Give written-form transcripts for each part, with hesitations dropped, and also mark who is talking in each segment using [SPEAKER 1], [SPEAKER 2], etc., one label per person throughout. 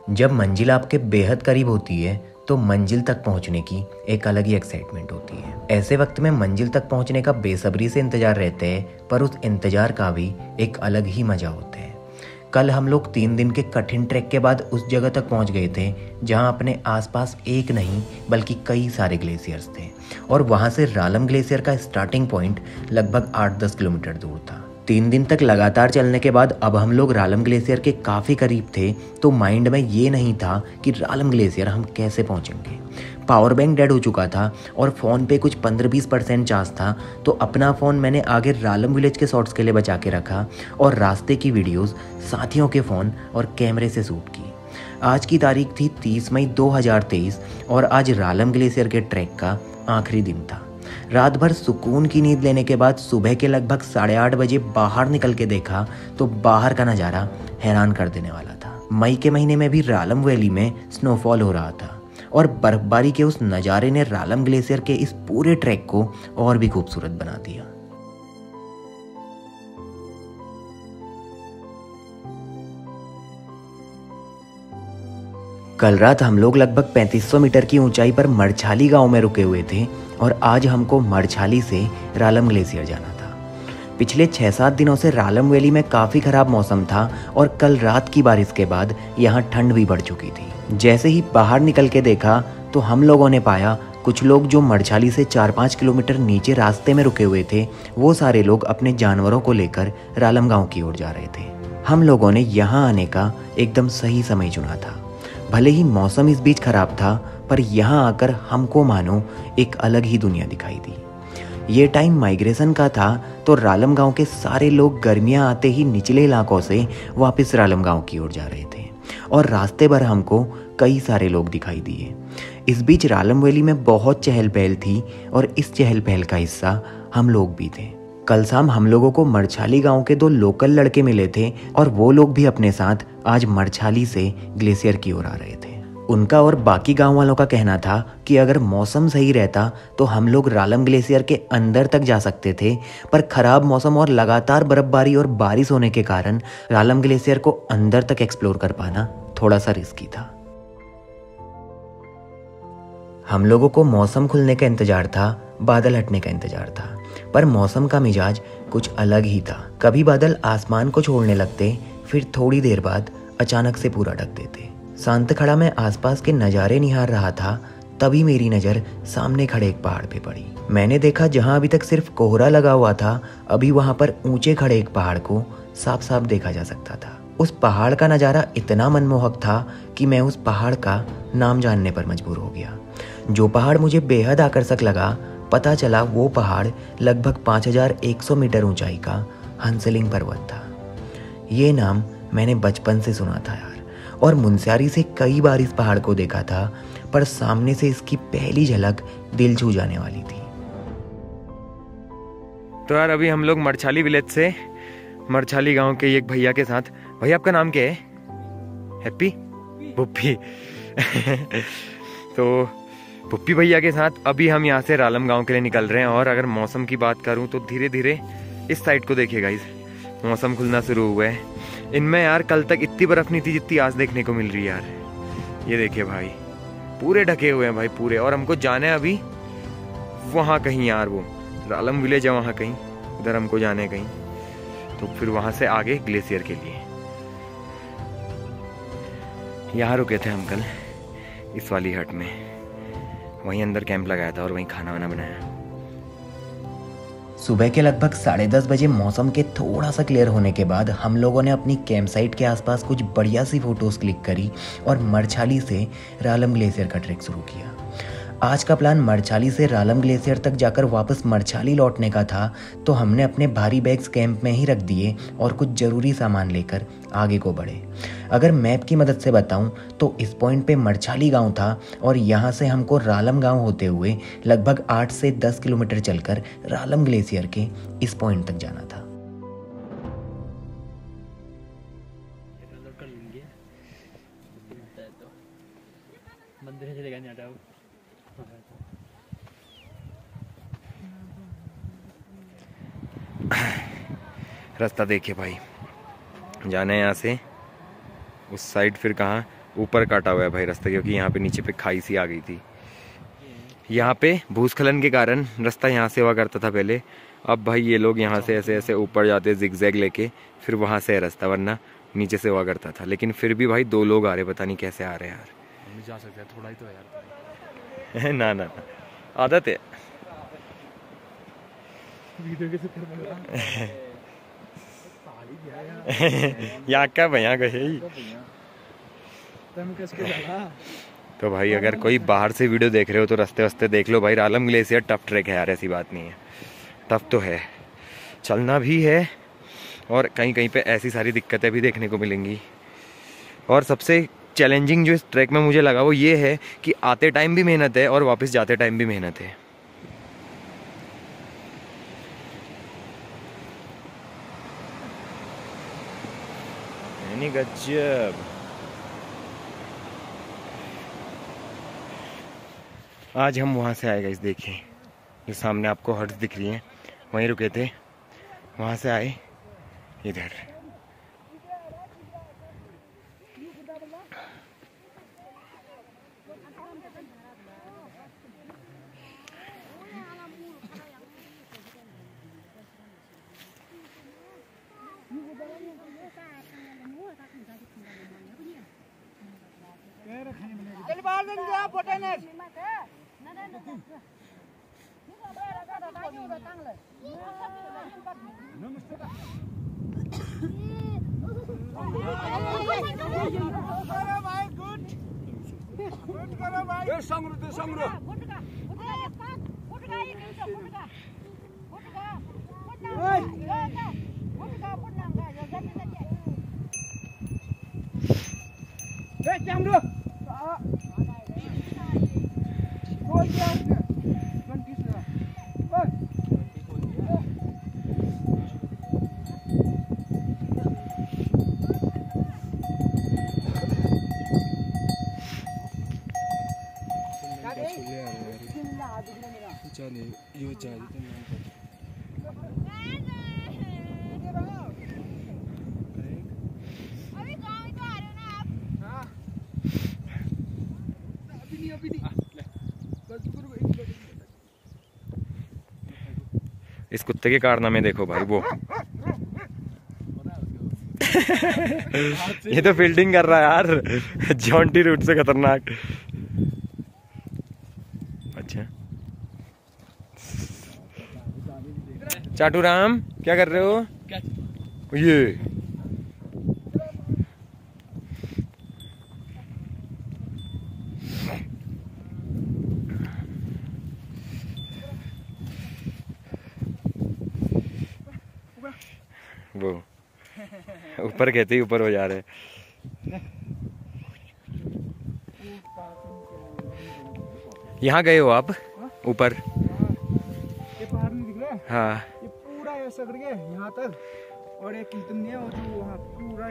[SPEAKER 1] जब मंजिल आपके बेहद करीब होती है तो मंजिल तक पहुंचने की एक अलग ही एक्साइटमेंट होती है। ऐसे वक्त में मंजिल तक पहुंचने का बेसब्री से इंतजार रहते हैं, पर उस इंतजार का भी एक अलग ही मजा होता है। कल हम लोग 3 दिन के कठिन ट्रैक के बाद उस जगह तक पहुंच गए थे जहां अपने आसपास एक नहीं बल्कि कई सारे ग्लेशियर्स थे, और वहां से रालम ग्लेशियर का स्टार्टिंग पॉइंट लगभग 8-10 किलोमीटर दूर था। 3 दिन तक लगातार चलने के बाद अब हम लोग रालम ग्लेशियर के काफ़ी करीब थे, तो माइंड में ये नहीं था कि रालम ग्लेशियर हम कैसे पहुंचेंगे। पावर बैंक डेड हो चुका था और फ़ोन पे कुछ 15-20% चार्ज था, तो अपना फ़ोन मैंने आगे रालम विलेज के शॉट्स के लिए बचा के रखा और रास्ते की वीडियोस साथियों के फ़ोन और कैमरे से शूट की। आज की तारीख थी 30 मई 2023 और आज रालम ग्लेशियर के ट्रैक का आखिरी दिन था। रात भर सुकून की नींद लेने के बाद सुबह के लगभग 8:30 बजे बाहर निकल के देखा तो बाहर का नज़ारा हैरान कर देने वाला था। मई के महीने में भी रालम वैली में स्नोफॉल हो रहा था और बर्फबारी के उस नज़ारे ने रालम ग्लेशियर के इस पूरे ट्रैक को और भी खूबसूरत बना दिया। कल रात हम लोग लगभग 3500 मीटर की ऊंचाई पर मरछाली गांव में रुके हुए थे और आज हमको मरछाली से रालम ग्लेशियर जाना था। पिछले 6-7 दिनों से रालम वैली में काफ़ी ख़राब मौसम था और कल रात की बारिश के बाद यहाँ ठंड भी बढ़ चुकी थी। जैसे ही बाहर निकल के देखा तो हम लोगों ने पाया कुछ लोग जो मरछाली से 4-5 किलोमीटर नीचे रास्ते में रुके हुए थे, वो सारे लोग अपने जानवरों को लेकर रालम गाँव की ओर जा रहे थे। हम लोगों ने यहाँ आने का एकदम सही समय चुना था। भले ही मौसम इस बीच खराब था, पर यहाँ आकर हमको मानो एक अलग ही दुनिया दिखाई दी। ये टाइम माइग्रेशन का था, तो रालम गांव के सारे लोग गर्मियाँ आते ही निचले इलाकों से वापस रालम गांव की ओर जा रहे थे और रास्ते भर हमको कई सारे लोग दिखाई दिए। इस बीच रालम वैली में बहुत चहल पहल थी और इस चहल पहल का हिस्सा हम लोग भी थे। कल शाम हम लोगों को मरछाली गांव के 2 लोकल लड़के मिले थे और वो लोग भी अपने साथ आज मरछाली से ग्लेशियर की ओर आ रहे थे। उनका और बाकी गांव वालों का कहना था कि अगर मौसम सही रहता तो हम लोग रालम ग्लेशियर के अंदर तक जा सकते थे, पर खराब मौसम और लगातार बर्फबारी और बारिश होने के कारण रालम ग्लेशियर को अंदर तक एक्सप्लोर कर पाना थोड़ा सा रिस्की था। हम लोगों को मौसम खुलने का इंतजार था, बादल हटने का इंतजार था, पर मौसम का मिजाज कुछ अलग ही था। कभी बादल आसमान को छोड़ने लगते, फिर थोड़ी देर बाद अचानक से पूरा ढक देते। शांत खड़ा मैं आसपास के नज़ारे निहार रहा था, तभी मेरी नज़र सामने खड़े एक पहाड़ पे पड़ी। मैंने देखा जहां अभी तक सिर्फ कोहरा लगा हुआ था, अभी वहां पर ऊंचे खड़े एक पहाड़ को साफ साफ देखा जा सकता था। उस पहाड़ का नज़ारा इतना मनमोहक था कि मैं उस पहाड़ का नाम जानने पर मजबूर हो गया। जो पहाड़ मुझे बेहद आकर्षक लगा, पता चला वो पहाड़ लगभग 5100 मीटर ऊंचाई का हंसलिंग पर्वत था। ये नाम मैंने बचपन से सुना था यार, और मुनस्यारी से कई बार इस पहाड़ को देखा था, पर सामने से इसकी पहली झलक दिल छू जाने वाली थी।
[SPEAKER 2] तो यार अभी हम लोग मरछाली विलेज से मरछाली गांव के एक भैया के साथ, भैया आपका नाम क्या है? हैप्पी भुप्पी तो भुप्पी भैया के साथ अभी हम यहाँ से रालम गांव के लिए निकल रहे हैं। और अगर मौसम की बात करूँ तो धीरे धीरे इस साइड को देखिएगा, इस मौसम खुलना शुरू हुआ है। इनमें यार कल तक इतनी बर्फ नहीं थी जितनी आज देखने को मिल रही है यार। ये देखिए भाई, पूरे ढके हुए हैं भाई पूरे। और हमको जाना है अभी वहाँ कहीं यार, वो रालम विलेज है वहाँ कहीं, उधर हमको जाना है कहीं, तो फिर वहाँ से आगे ग्लेशियर के लिए। यहाँ रुके थे हम कल इस वाली हट में, वहीं अंदर कैंप लगाया था और वहीं खाना वाना बनाया।
[SPEAKER 1] सुबह के लगभग 10:30 बजे मौसम के थोड़ा सा क्लियर होने के बाद हम लोगों ने अपनी कैंप साइट के आसपास कुछ बढ़िया सी फोटोज क्लिक करी और मरछाली से रालम ग्लेशियर का ट्रैक शुरू किया। आज का प्लान मरछाली से रालम ग्लेशियर तक जाकर वापस मरछाली लौटने का था, तो हमने अपने भारी बैग्स कैंप में ही रख दिए और कुछ ज़रूरी सामान लेकर आगे को बढ़े। अगर मैप की मदद से बताऊं तो इस पॉइंट पे मरछाली गांव था और यहाँ से हमको रालम गांव होते हुए लगभग 8 से 10 किलोमीटर चलकर रालम ग्लेशियर के इस पॉइंट तक जाना था।
[SPEAKER 2] रास्ता देखिए भाई, जाना है यहाँ से उस साइड, फिर कहाँ ऊपर काटा हुआ है भाई रास्ता, क्योंकि यहाँ पे नीचे पे खाई सी आ गई थी। यहाँ पे भूस्खलन के कारण रास्ता यहाँ से हुआ करता था पहले। अब भाई ये लोग यहाँ से ऐसे ऐसे ऊपर जाते जिगजैग लेके, फिर वहाँ से है रास्ता, वरना नीचे से हुआ करता था। लेकिन फिर भी भाई 2 लोग आ रहे, पता नहीं कैसे आ रहे हैं यार।
[SPEAKER 3] हम जा सकते हैं थोड़ा ही तो है यार।
[SPEAKER 2] ना ना ना, आदत है।
[SPEAKER 3] वीडियो के चक्कर में
[SPEAKER 2] यहाँ का भैया गए। तो भाई अगर कोई बाहर से वीडियो देख रहे हो तो रास्ते वास्ते देख लो भाई। रालम ग्लेशियर टफ ट्रैक है यार, ऐसी बात नहीं है, टफ तो है, चलना भी है और कहीं कहीं पे ऐसी सारी दिक्कतें भी देखने को मिलेंगी। और सबसे चैलेंजिंग जो इस ट्रैक में मुझे लगा वो ये है कि आते टाइम भी मेहनत है और वापस जाते टाइम भी मेहनत है। यानी गजब। आज हम वहाँ से आए गाइस, देखिए जो सामने आपको हट्स दिख रही हैं, वहीं रुके थे, वहाँ से आए इधर। इस कुत्ते के कारनामे देखो भाई, वो ये तो फील्डिंग कर रहा है यार, जॉन्टी रूट से खतरनाक। अच्छा चाटू राम क्या कर रहे हो? ये वो ऊपर कहते ही ऊपर हो जा रहे। यहाँ गए हो आप ऊपर?
[SPEAKER 3] ये पहाड़ नहीं दिख रहा है?
[SPEAKER 2] हाँ
[SPEAKER 3] ये पूरा ऐसा करके यहाँ तक, और एक कीर्तन नहीं है, और जो वहाँ पूरा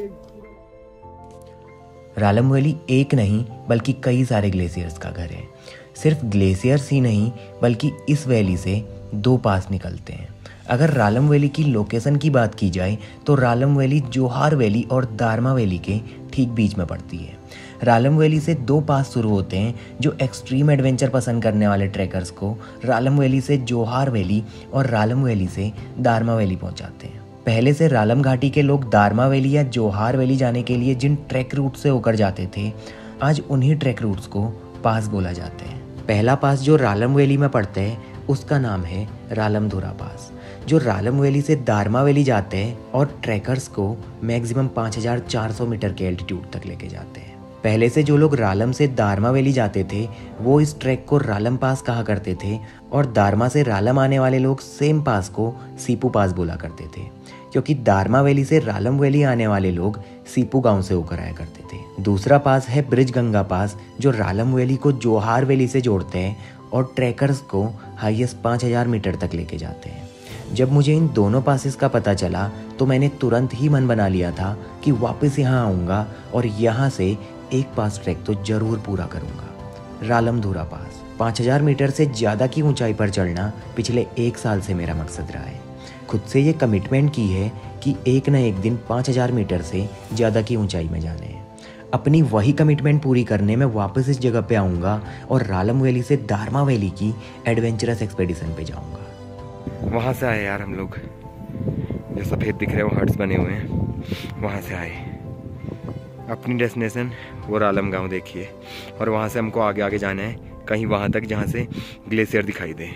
[SPEAKER 1] रालम वैली एक नहीं बल्कि कई सारे ग्लेशियर्स का घर है। सिर्फ ग्लेशियर्स ही नहीं बल्कि इस वैली से 2 पास निकलते हैं। अगर रालम वैली की लोकेशन की बात की जाए तो रालम वैली जोहार वैली और दारमा वैली के ठीक बीच में पड़ती है। रालम वैली से 2 पास शुरू होते हैं जो एक्सट्रीम एडवेंचर पसंद करने वाले ट्रैकर्स को रालम वैली से जोहार वैली और रालम वैली से दारमा वैली पहुंचाते हैं। पहले से रालम घाटी के लोग दारमा वैली या जोहार वैली जाने के लिए जिन ट्रैक रूट से होकर जाते थे, आज उन्हीं ट्रैक रूट्स को पास बोला जाते हैं। पहला पास जो रालम वैली में पड़ता है उसका नाम है रालम धुरा पास, जो रालम वैली से दारमा वैली जाते हैं और ट्रैकर्स को मैक्सिमम 5400 मीटर के एल्टीट्यूड तक लेके जाते हैं। पहले से जो लोग रालम से दारमा वैली जाते थे वो इस ट्रैक को रालम पास कहा करते थे, और दारमा से रालम आने वाले लोग सेम पास को सीपू पास बोला करते थे, क्योंकि दारमा वैली से रालम वैली आने वाले लोग सीपू गांव से होकर आया करते थे। दूसरा पास है ब्रिज गंगा पास, जो रालम वैली को जोहार वैली से जोड़ते हैं और ट्रैकर्स को हाईएस्ट 5000 मीटर तक लेके जाते हैं। जब मुझे इन दोनों पासेस का पता चला तो मैंने तुरंत ही मन बना लिया था कि वापस यहाँ आऊँगा और यहाँ से एक पास ट्रैक तो जरूर पूरा करूँगा, रालम धुरा पास। 5000 मीटर से ज़्यादा की ऊंचाई पर चढ़ना पिछले 1 साल से मेरा मकसद रहा है। खुद से ये कमिटमेंट की है कि एक न एक दिन 5000 मीटर से ज़्यादा की ऊंचाई में जाने हैं। अपनी वही कमिटमेंट पूरी करने में वापस इस जगह पे आऊँगा और रालम वैली से दारमा वैली की एडवेंचरस एक्सपेडिशन पे जाऊँगा।
[SPEAKER 2] वहाँ से आए यार हम लोग, जो सफ़ेद दिख रहे हैं वो हट्स बने हुए हैं, वहाँ से आए। अपनी डेस्टिनेशन वो रालम गाँव देखिए, और वहाँ से हमको आगे आगे जाना है कहीं वहाँ तक जहाँ से ग्लेशियर दिखाई दे।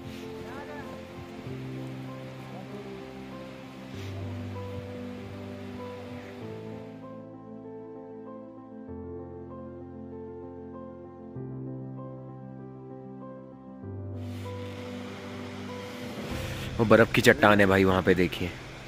[SPEAKER 2] वो बर्फ़ की चट्टान है भाई, वहाँ पे देखिए।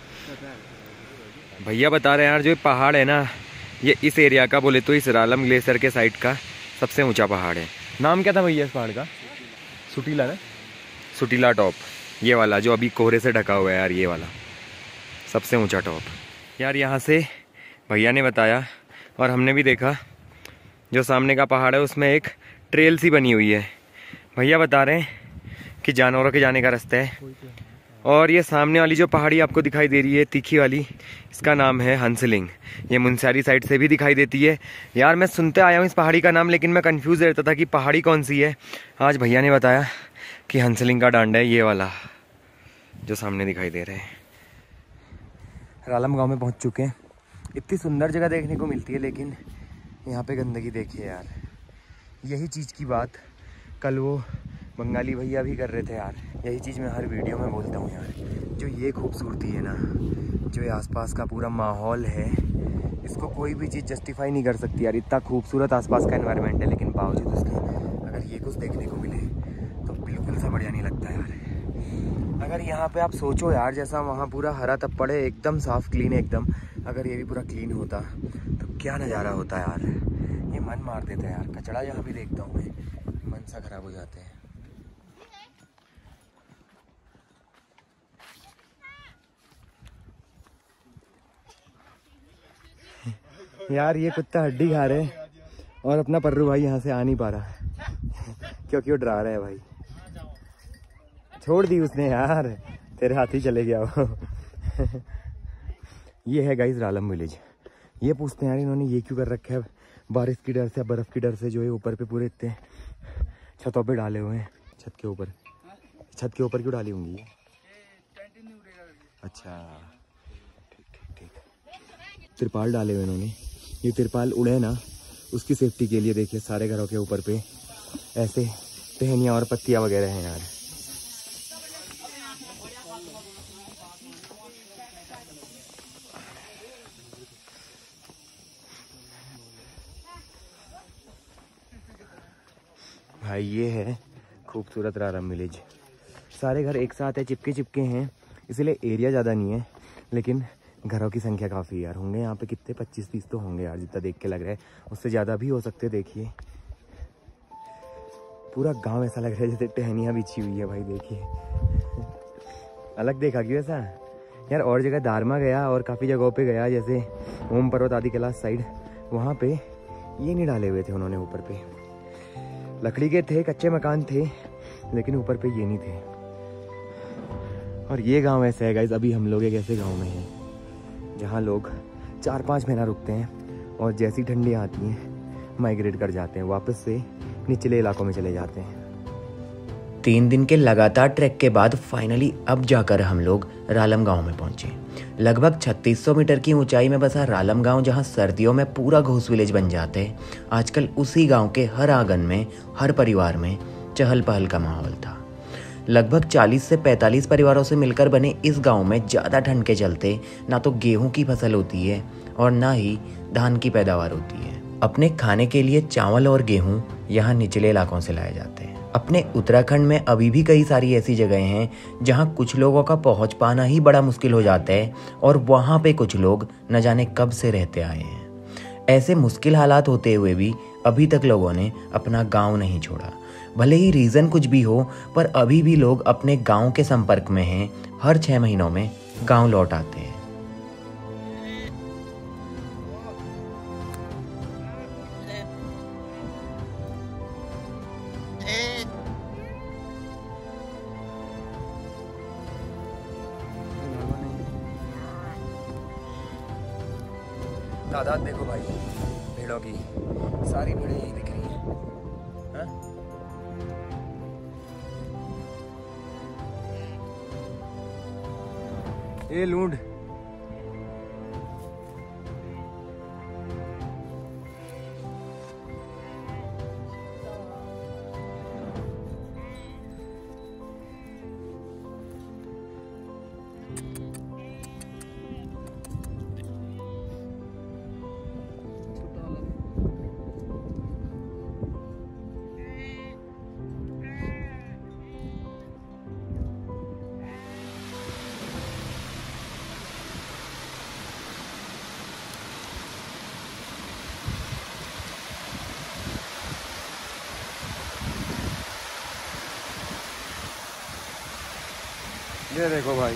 [SPEAKER 2] भैया बता रहे हैं यार, जो पहाड़ है ना, ये इस एरिया का बोले तो इस रालम ग्लेशियर के साइड का सबसे ऊंचा पहाड़ है। नाम क्या था भैया इस पहाड़ का? सुटीला ना? सुटीला टॉप, ये वाला जो अभी कोहरे से ढका हुआ है यार, ये वाला सबसे ऊंचा टॉप यार। यहाँ से भैया ने बताया और हमने भी देखा, जो सामने का पहाड़ है उसमें एक ट्रेल सी बनी हुई है। भैया बता रहे हैं कि जानवरों के जाने का रास्ता है। और ये सामने वाली जो पहाड़ी आपको दिखाई दे रही है तीखी वाली, इसका नाम है हंसलिंग। ये मुनस्यारी साइड से भी दिखाई देती है यार। मैं सुनते आया हूँ इस पहाड़ी का नाम, लेकिन मैं कंफ्यूज रहता था कि पहाड़ी कौन सी है। आज भैया ने बताया कि हंसलिंग का डांडा है ये वाला जो सामने दिखाई दे रहे हैं। रालम गांव में पहुँच चुके हैं। इतनी सुंदर जगह देखने को मिलती है, लेकिन यहाँ पे गंदगी देखिए यार। यही चीज़ की बात कल वो बंगाली भैया भी कर रहे थे यार। यही चीज़ मैं हर वीडियो में बोलता हूँ यार, जो ये खूबसूरती है ना, जो ये आसपास का पूरा माहौल है, इसको कोई भी चीज़ जस्टिफाई नहीं कर सकती यार। इतना खूबसूरत आसपास का एनवायरनमेंट है, लेकिन बावजूद उसके अगर ये कुछ देखने को मिले तो बिल्कुल सा बढ़िया नहीं लगता यार। अगर यहाँ पे आप सोचो यार, जैसा वहाँ पूरा हरा तप्पड़ है, एकदम साफ़ क्लीन है एकदम, अगर ये भी पूरा क्लीन होता तो क्या नज़ारा होता यार। ये मन मार देता है यार। कचड़ा जहाँ भी देखता हूँ मैं, मन सा खराब हो जाते हैं। यार ये कुत्ता हड्डी खा रहे हैं और अपना पर्रू भाई यहाँ से आ नहीं पा रहा क्योंकि वो डरा रहा है भाई। छोड़ दी उसने यार, तेरे हाथ ही चले गया वो ये है गाइस रालम विलेज। ये पूछते हैं यार इन्होंने ये क्यों कर रखा है, बारिश की डर से, बर्फ़ की डर से, जो है ऊपर पे पूरे इतने छतों पे डाले हुए हैं। छत के ऊपर क्यों डाली होंगी ये? अच्छा ठीक। तिरपाल डाले हुए इन्होंने। ये तिरपाल उड़े ना, उसकी सेफ्टी के लिए। देखिए सारे घरों के ऊपर पे ऐसे टहनियाँ और पत्तियाँ वगैरह हैं यार। भाई ये है खूबसूरत रालम विलेज। सारे घर एक साथ है, चिपके हैं, इसलिए एरिया ज़्यादा नहीं है, लेकिन घरों की संख्या काफ़ी यार। होंगे यहाँ पे कितने 25-30 तो होंगे यार, जितना देख के लग रहा है। उससे ज़्यादा भी हो सकते। देखिए पूरा गांव ऐसा लग रहा है जैसे टहनियाँ बिछी हुई है भाई। देखिए अलग देखा क्यों ऐसा यार। और जगह दारमा गया और काफ़ी जगहों पे गया, जैसे ओम पर्वत आदि कैलाश साइड, वहाँ पे ये नहीं डाले हुए थे उन्होंने। ऊपर पे लकड़ी के थे, कच्चे मकान थे, लेकिन ऊपर पे ये नहीं थे। और ये गांव ऐसा है गाइस, अभी हम लोग एक ऐसे गांव में हैं जहाँ लोग 4-5 महीना रुकते हैं और जैसी ठंडी आती हैं माइग्रेट कर जाते हैं, वापस से निचले इलाकों में चले जाते हैं।
[SPEAKER 1] 3 दिन के लगातार ट्रैक के बाद फाइनली अब जाकर हम लोग रालम गांव में पहुंचे। लगभग 3600 मीटर की ऊंचाई में बसा रालम गांव, जहां सर्दियों में पूरा घोस विलेज बन जाते, आजकल उसी गांव के हर आंगन में, हर परिवार में चहल पहल का माहौल था। लगभग 40 से 45 परिवारों से मिलकर बने इस गांव में ज़्यादा ठंड के चलते ना तो गेहूं की फसल होती है और ना ही धान की पैदावार होती है। अपने खाने के लिए चावल और गेहूं यहाँ निचले इलाकों से लाए जाते हैं। अपने उत्तराखंड में अभी भी कई सारी ऐसी जगहें हैं जहाँ कुछ लोगों का पहुँच पाना ही बड़ा मुश्किल हो जाता है, और वहाँ पे कुछ लोग न जाने कब से रहते आए हैं। ऐसे मुश्किल हालात होते हुए भी अभी तक लोगों ने अपना गाँव नहीं छोड़ा। भले ही रीज़न कुछ भी हो, पर अभी भी लोग अपने गांव के संपर्क में हैं। हर 6 महीनों में गांव लौट आते हैं।
[SPEAKER 2] दादा देखो भाई, भेड़ों की, सारी भेड़ें यही दिख रही हैं। हाँ? ये लूंड ये देखो भाई,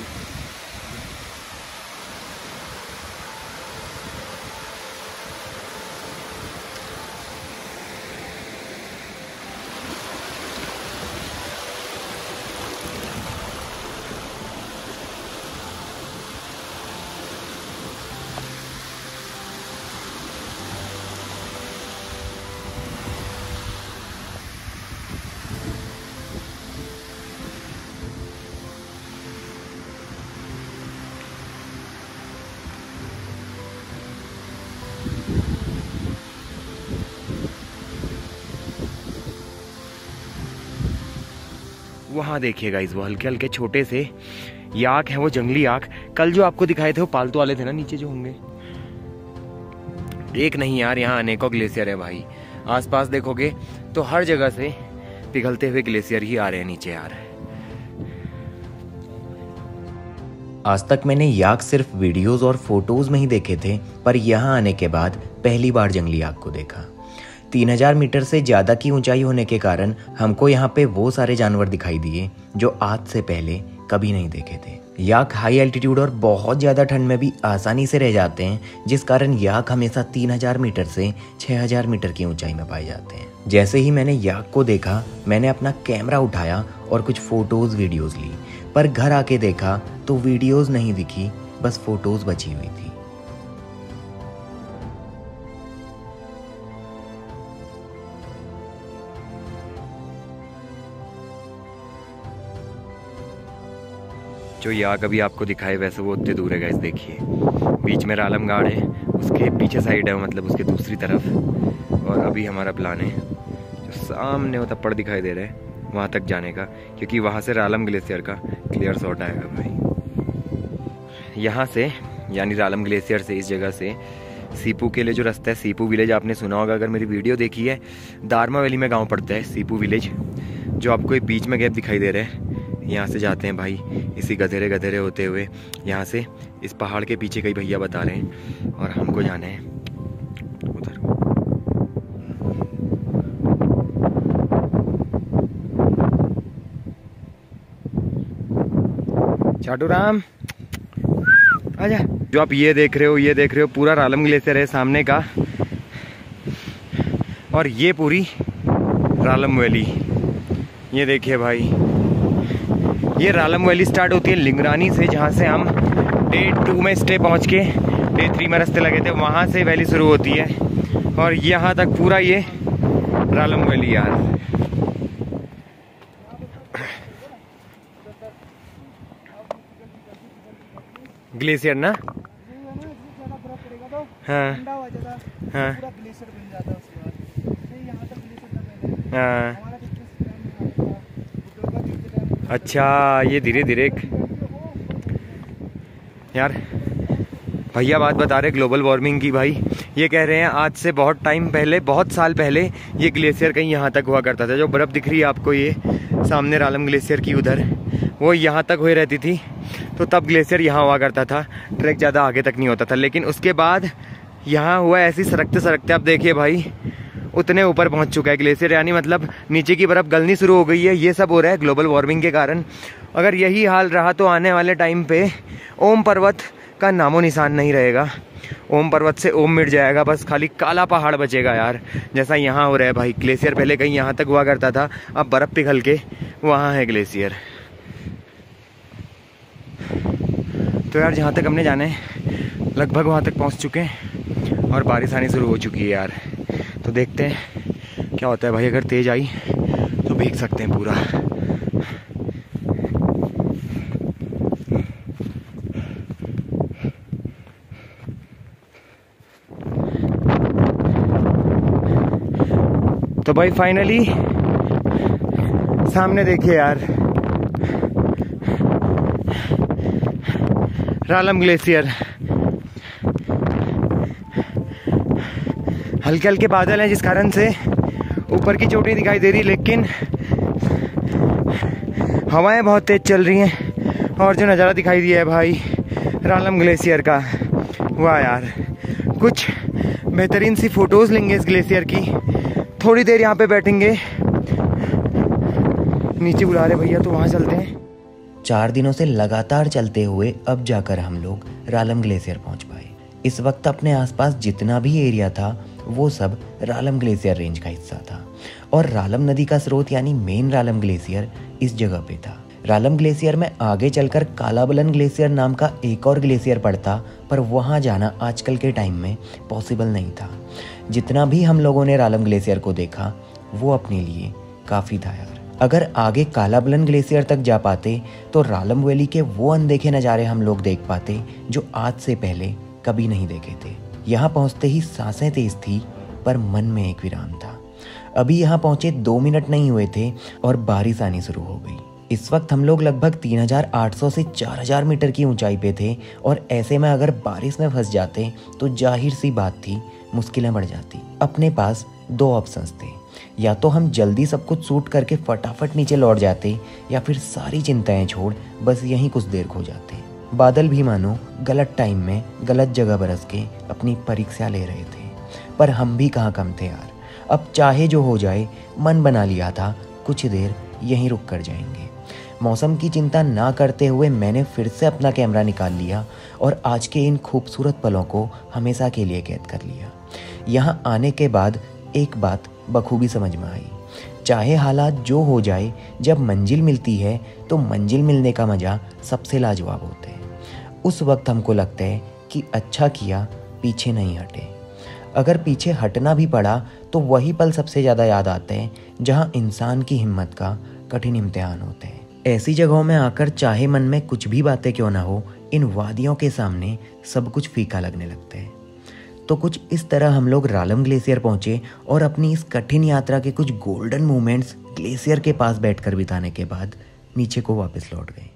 [SPEAKER 2] वहाँ देखिएगा इस वो हल्के हल्के छोटे से याक है, वो जंगली याक। कल जो आपको दिखाए थे वो पालतू वाले थे ना, नीचे जो होंगे। एक नहीं यार, यहाँ अनेकों ग्लेशियर है भाई। आसपास देखोगे तो हर जगह से पिघलते हुए ग्लेशियर ही आ रहे हैं नीचे यार।
[SPEAKER 1] आज तक मैंने याक सिर्फ वीडियोस और फोटोज में ही देखे थे, पर यहाँ आने के बाद पहली बार जंगली याक को देखा। 3000 मीटर से ज़्यादा की ऊंचाई होने के कारण हमको यहाँ पे वो सारे जानवर दिखाई दिए जो आज से पहले कभी नहीं देखे थे। याक हाई एल्टीट्यूड और बहुत ज़्यादा ठंड में भी आसानी से रह जाते हैं, जिस कारण याक हमेशा 3000 मीटर से 6000 मीटर की ऊंचाई में पाए जाते हैं। जैसे ही मैंने याक को देखा, मैंने अपना कैमरा उठाया और कुछ फोटोज वीडियोज ली, पर घर आके देखा तो वीडियोज नहीं दिखी, बस फोटोज बची हुई थी।
[SPEAKER 2] जो याक अभी आपको दिखाए वैसे वो उतने दूर है गाइस। देखिए बीच में रालम गाड़ है, उसके पीछे साइड है, मतलब उसके दूसरी तरफ। और अभी हमारा प्लान है जो सामने वो तप्पड़ दिखाई दे रहा है वहाँ तक जाने का, क्योंकि वहाँ से रालम ग्लेशियर का क्लियर शॉट आएगा भाई। यहाँ से यानी रालम ग्लेशियर से इस जगह से सीपू के लिए जो रास्ता है, सीपू विलेज आपने सुना होगा अगर मेरी वीडियो देखी है। दारमा वैली में गाँव पड़ता है सीपू विलेज, जो आपको एक बीच में गैप दिखाई दे रहा है। यहाँ से जाते हैं भाई इसी गधेरे गधेरे होते हुए, यहाँ से इस पहाड़ के पीछे कई भैया बता रहे हैं, और हमको जाना है उधर। चाटू राम आजा। जो आप ये देख रहे हो पूरा रालम ग्लेशियर है सामने का, और ये पूरी रालम वैली। ये देखिए भाई, ये रालम वैली स्टार्ट होती है लिंगरानी से, जहाँ से हम डे 2 में स्टे पहुँच के डे 3 में रास्ते लगे थे, वहाँ से वैली शुरू होती है और यहाँ तक पूरा ये रालम वैली यार। ग्लेशियर ना, हाँ हाँ हाँ। अच्छा ये धीरे धीरे यार भैया बात बता रहे ग्लोबल वार्मिंग की भाई। ये कह रहे हैं आज से बहुत टाइम पहले, बहुत साल पहले ये ग्लेशियर कहीं यहाँ तक हुआ करता था। जो बर्फ़ दिख रही है आपको ये सामने रालम ग्लेशियर की उधर, वो यहाँ तक हुई रहती थी। तो तब ग्लेशियर यहाँ हुआ करता था, ट्रैक ज़्यादा आगे तक नहीं होता था। लेकिन उसके बाद यहाँ हुआ ऐसी सरकते सरकते, आप देखिए भाई उतने ऊपर पहुँच चुका है ग्लेशियर, यानी मतलब नीचे की बर्फ़ गलनी शुरू हो गई है। ये सब हो रहा है ग्लोबल वार्मिंग के कारण। अगर यही हाल रहा तो आने वाले टाइम पे ओम पर्वत का नामो निशान नहीं रहेगा। ओम पर्वत से ओम मिट जाएगा, बस खाली काला पहाड़ बचेगा यार, जैसा यहाँ हो रहा है भाई। ग्लेशियर पहले कहीं यहाँ तक हुआ करता था, अब बर्फ़ पिघल के वहाँ है ग्लेशियर। तो यार जहाँ तक हमने जाना है लगभग वहाँ तक पहुँच चुके हैं। और बारिश आनी शुरू हो चुकी है यार। तो देखते हैं क्या होता है भाई, अगर तेज़ आई तो भीग सकते हैं पूरा। तो भाई फाइनली सामने देखिए यार, रालम ग्लेशियर। हल्के हल्के बादल हैं जिस कारण से ऊपर की चोटी दिखाई दे रही, लेकिन हवाएं बहुत तेज चल रही हैं। और जो नज़ारा दिखाई दिया है भाई रालम ग्लेशियर का, वाह यार। कुछ बेहतरीन सी फोटोज़ लेंगे इस ग्लेशियर की, थोड़ी देर यहाँ पे बैठेंगे। नीचे बुला रहे भैया तो वहाँ चलते हैं।
[SPEAKER 1] 4 दिनों से लगातार चलते हुए अब जाकर हम लोग रालम ग्लेशियर पहुंच पाए। इस वक्त अपने आसपास जितना भी एरिया था वो सब रालम ग्लेशियर रेंज का हिस्सा था, और रालम नदी का स्रोत यानी मेन रालम ग्लेशियर इस जगह पे था। रालम ग्लेशियर में आगे चलकर कालाबलन ग्लेशियर नाम का एक और ग्लेशियर पड़ता, पर वहाँ जाना आजकल के टाइम में पॉसिबल नहीं था। जितना भी हम लोगों ने रालम ग्लेशियर को देखा वो अपने लिए काफ़ी था यार। अगर आगे कालाबलन ग्लेशियर तक जा पाते तो रालम वैली के वो अनदेखे नज़ारे हम लोग देख पाते जो आज से पहले कभी नहीं देखे थे। यहाँ पहुँचते ही सांसें तेज थी, पर मन में एक विराम था। अभी यहाँ पहुँचे 2 मिनट नहीं हुए थे और बारिश आनी शुरू हो गई। इस वक्त हम लोग लगभग 3800 से 4000 मीटर की ऊंचाई पे थे, और ऐसे में अगर बारिश में फंस जाते तो जाहिर सी बात थी मुश्किलें बढ़ जाती। अपने पास 2 ऑप्शंस थे, या तो हम जल्दी सब कुछ शूट करके फटाफट नीचे लौट जाते, या फिर सारी चिंताएं छोड़ बस यहीं कुछ देर खो जाते। बादल भी मानो गलत टाइम में गलत जगह बरस के अपनी परीक्षा ले रहे थे, पर हम भी कहाँ कम थे यार। अब चाहे जो हो जाए मन बना लिया था, कुछ देर यहीं रुक कर जाएंगे। मौसम की चिंता ना करते हुए मैंने फिर से अपना कैमरा निकाल लिया और आज के इन खूबसूरत पलों को हमेशा के लिए कैद कर लिया। यहाँ आने के बाद एक बात बखूबी समझ में आई, चाहे हालात जो हो जाए, जब मंजिल मिलती है तो मंजिल मिलने का मज़ा सबसे लाजवाब होता है। उस वक्त हमको लगता है कि अच्छा किया पीछे नहीं हटे। अगर पीछे हटना भी पड़ा तो वही पल सबसे ज़्यादा याद आते हैं जहाँ इंसान की हिम्मत का कठिन इम्तिहान होते हैं। ऐसी जगहों में आकर चाहे मन में कुछ भी बातें क्यों ना हो, इन वादियों के सामने सब कुछ फीका लगने लगता है। तो कुछ इस तरह हम लोग रालम ग्लेशियर पहुंचे और अपनी इस कठिन यात्रा के कुछ गोल्डन मोमेंट्स ग्लेशियर के पास बैठकर बिताने के बाद नीचे को वापस लौट गए।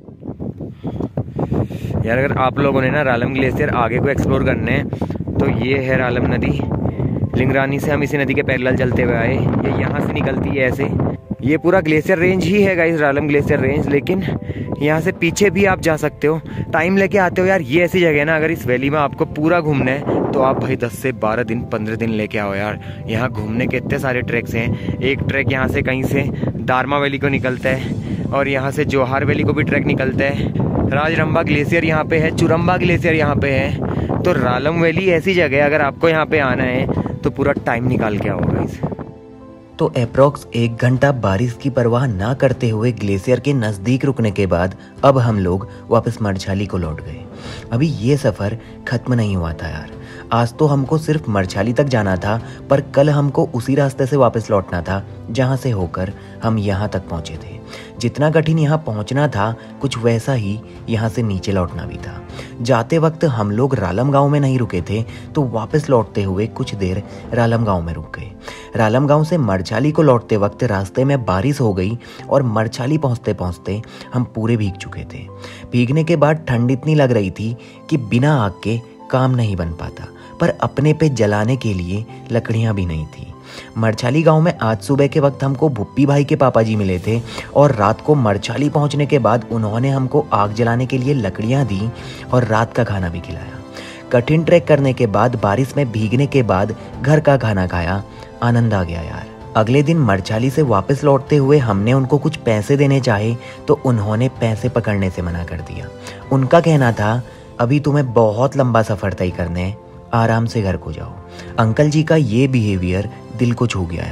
[SPEAKER 2] यार अगर आप लोगों ने ना रालम ग्लेशियर आगे को एक्सप्लोर करने हैं तो ये है रालम नदी। लिंगरानी से हम इसी नदी के पैरेलल चलते हुए आए, ये यहाँ से निकलती है ऐसे। ये पूरा ग्लेशियर रेंज ही है गाइस, रालम ग्लेशियर रेंज, लेकिन यहाँ से पीछे भी आप जा सकते हो, टाइम लेके आते हो यार। ये ऐसी जगह है ना, अगर इस वैली में आपको पूरा घूमना है तो आप भाई 10 से 12 दिन 15 दिन लेके आओ यार। यहाँ घूमने के इतने सारे ट्रैक्स हैं। एक ट्रैक यहाँ से कहीं से दारमा वैली को निकलता है, और यहाँ से जोहार वैली को भी ट्रैक निकलता है। राजरंबा ग्लेशियर यहाँ पे है, चुरम्बा ग्लेशियर यहाँ पे है। तो रालम वैली ऐसी जगह है, अगर आपको यहाँ पे आना है तो पूरा टाइम निकाल के आओ गाइस।
[SPEAKER 1] तो अप्रॉक्स 1 घंटा बारिश की परवाह ना करते हुए ग्लेशियर के नज़दीक रुकने के बाद अब हम लोग वापस मरछाली को लौट गए। अभी ये सफ़र ख़त्म नहीं हुआ था यार। आज तो हमको सिर्फ मरछाली तक जाना था, पर कल हमको उसी रास्ते से वापस लौटना था जहाँ से होकर हम यहाँ तक पहुँचे थे। जितना कठिन यहाँ पहुँचना था, कुछ वैसा ही यहाँ से नीचे लौटना भी था। जाते वक्त हम लोग रालम गांव में नहीं रुके थे, तो वापस लौटते हुए कुछ देर रालम गांव में रुक गए। रालम गांव से मरछाली को लौटते वक्त रास्ते में बारिश हो गई और मरछाली पहुँचते पहुँचते हम पूरे भीग चुके थे। भीगने के बाद ठंड इतनी लग रही थी कि बिना आग के काम नहीं बन पाता, पर अपने पे जलाने के लिए लकड़ियाँ भी नहीं थी। मरछाली गांव में आज सुबह के वक्त हमको भुप्पी भाई के पापा जी मिले थे, और रात को मरछाली पहुंचने के बाद उन्होंने हमको आग जलाने के लिए लकड़ियां दी और रात का खाना भी खिलाया। कठिन ट्रैक करने के बाद, बारिश में भीगने के बाद घर का खाना खाया, आनंद आ गया यार। अगले दिन मरछाली से वापस लौटते हुए हमने उनको कुछ पैसे देने चाहे तो उन्होंने पैसे पकड़ने से मना कर दिया। उनका कहना था, अभी तुम्हें बहुत लंबा सफ़र तय करना है, आराम से घर को जाओ। अंकल जी का ये बिहेवियर दिल को छू गया यार,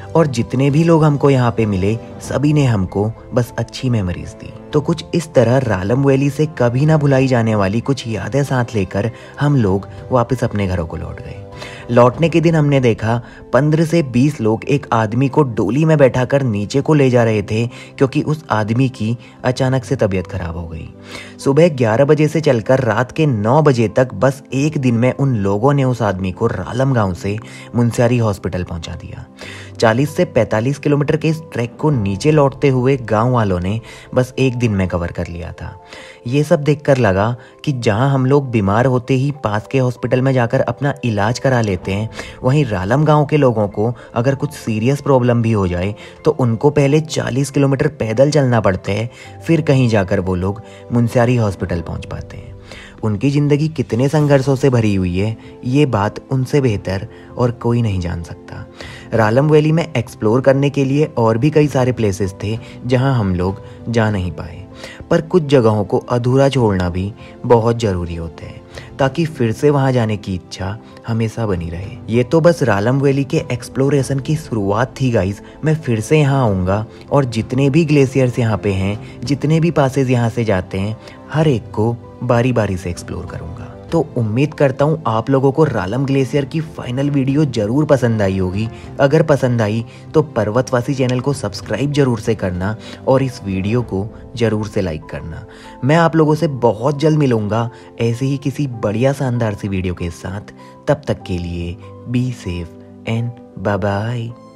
[SPEAKER 1] और जितने भी लोग हमको यहाँ पे मिले सभी ने हमको बस अच्छी मेमोरीज दी। तो कुछ इस तरह रालम वैली से कभी ना भुलाई जाने वाली कुछ यादें साथ लेकर हम लोग वापस अपने घरों को लौट गए। लौटने के दिन हमने देखा 15 से 20 लोग एक आदमी को डोली में बैठाकर नीचे को ले जा रहे थे, क्योंकि उस आदमी की अचानक से तबीयत खराब हो गई। सुबह 11 बजे से चलकर रात के 9 बजे तक बस एक दिन में उन लोगों ने उस आदमी को रालम गांव से मुनस्यारी हॉस्पिटल पहुंचा दिया। 40 से 45 किलोमीटर के इस ट्रैक को नीचे लौटते हुए गांव वालों ने बस एक दिन में कवर कर लिया था। ये सब देखकर लगा कि जहां हम लोग बीमार होते ही पास के हॉस्पिटल में जाकर अपना इलाज करा लेते हैं, वहीं रालम गांव के लोगों को अगर कुछ सीरियस प्रॉब्लम भी हो जाए तो उनको पहले 40 किलोमीटर पैदल चलना पड़ता है, फिर कहीं जाकर वो लोग मुनस्यारी हॉस्पिटल पहुंच पाते हैं। उनकी ज़िंदगी कितने संघर्षों से भरी हुई है, ये बात उनसे बेहतर और कोई नहीं जान सकता। रालम वैली में एक्सप्लोर करने के लिए और भी कई सारे प्लेसेस थे जहां हम लोग जा नहीं पाए, पर कुछ जगहों को अधूरा छोड़ना भी बहुत ज़रूरी होता है ताकि फिर से वहां जाने की इच्छा हमेशा बनी रहे। ये तो बस रालम वैली के एक्सप्लोरेशन की शुरुआत थी गाइस। मैं फिर से यहाँ आऊँगा और जितने भी ग्लेशियर्स यहाँ पे हैं, जितने भी पासेज यहाँ से जाते हैं, हर एक को बारी बारी से एक्सप्लोर करूँगा। तो उम्मीद करता हूँ आप लोगों को रालम ग्लेशियर की फाइनल वीडियो ज़रूर पसंद आई होगी। अगर पसंद आई तो पर्वतवासी चैनल को सब्सक्राइब जरूर से करना और इस वीडियो को ज़रूर से लाइक करना। मैं आप लोगों से बहुत जल्द मिलूँगा ऐसे ही किसी बढ़िया शानदार सी वीडियो के साथ। तब तक के लिए be safe and bye bye.